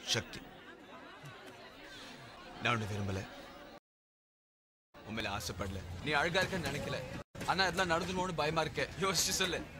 சக்தி. நான் உன்னை விரும்பல, உன் மேல ஆசைப்படல, நீ அழகா இருக்கன்னு நினைக்கல. ஆனா இதெல்லாம் நடந்துருவோம்னு பயமா இருக்க. யோசிச்சு சொல்லு.